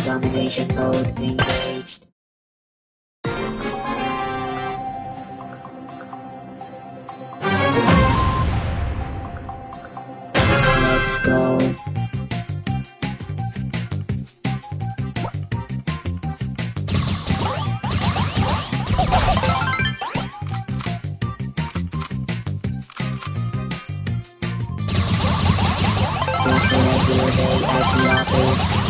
domination mode engaged. Let's go. Just a regular day at the office.